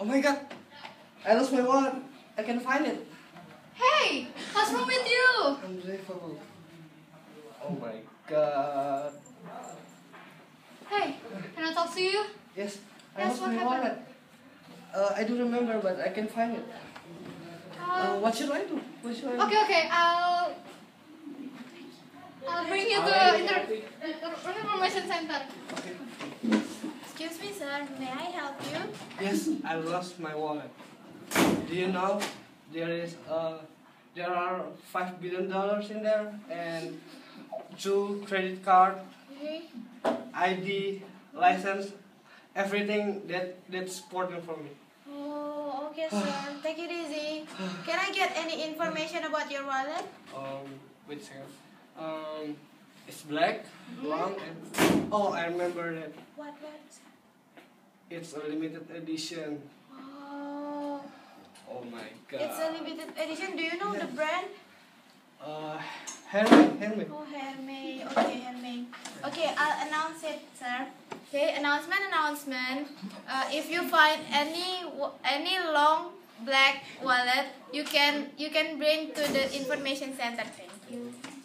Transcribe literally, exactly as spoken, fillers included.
Oh my god! I lost my wallet. I can find it. Hey, what's wrong with you? Unbelievable. Oh my god. Hey, can I talk to you? Yes, I Yes, lost what my happened? wallet. Uh, I do remember, but I can find it. Uh, Uh, what should I do? What should I do? okay, okay, I'll I'll bring you to inter information center. Okay. Excuse me, sir. May I help you? Yes, I lost my wallet. Do you know there is uh there are five billion dollars in there and two credit card, Okay. I D, license, everything that that's important for me. Oh, okay, sir. Take it easy. Can I get any information about your wallet? Um, wait a second. Um, it's black, long, and oh, I remember that. What, what? It's a limited edition. Oh, Oh my god. it's a limited edition. Do you know the brand? Uh, Hermes, Hermes. Oh, Hermes. Okay, Hermes. Okay, I'll announce it, sir. Okay, announcement, announcement. Uh, if you find any wa- any long black wallet, you can you can bring to the information center. Thank you.